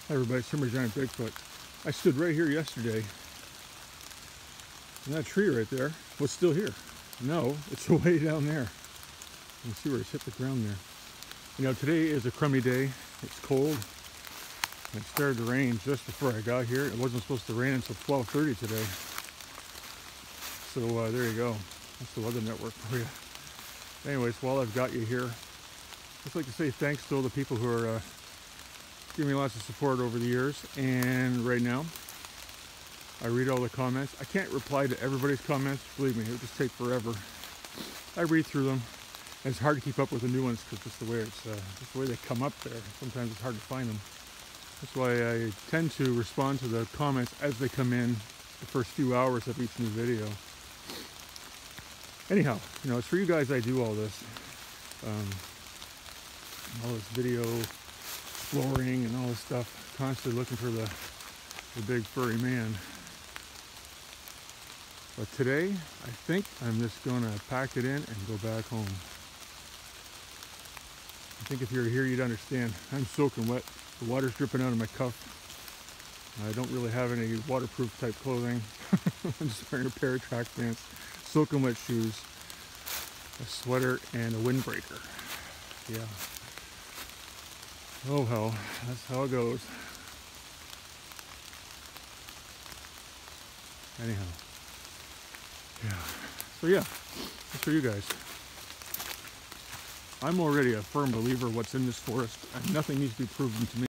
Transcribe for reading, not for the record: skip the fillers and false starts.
Hi everybody, it's Timber Giant Bigfoot. I stood right here yesterday, and that tree right there was still here. No, it's way down there. You can see where it's hit the ground there. You know, today is a crummy day. It's cold. It started to rain just before I got here. It wasn't supposed to rain until 12:30 today. So there you go. That's the weather network for you. Anyways, while I've got you here, I'd just like to say thanks to all the people who are giving me lots of support over the years. And right now, I read all the comments. I can't reply to everybody's comments. Believe me, it would just take forever. I read through them. And it's hard to keep up with the new ones because just the way they come up there. Sometimes it's hard to find them. That's why I tend to respond to the comments as they come in the first few hours of each new video. Anyhow, you know, it's for you guys I do all this. All this video exploring and all this stuff. Constantly looking for the big furry man. But today, I think I'm just gonna pack it in and go back home. I think if you're here, you'd understand. I'm soaking wet. The water's dripping out of my cuff. I don't really have any waterproof type clothing. I'm just wearing a pair of track pants, soaking wet shoes, a sweater, and a windbreaker. Yeah. Oh hell, that's how it goes. Anyhow. Yeah. So yeah, that's for you guys. I'm already a firm believer what's in this forest, and nothing needs to be proven to me.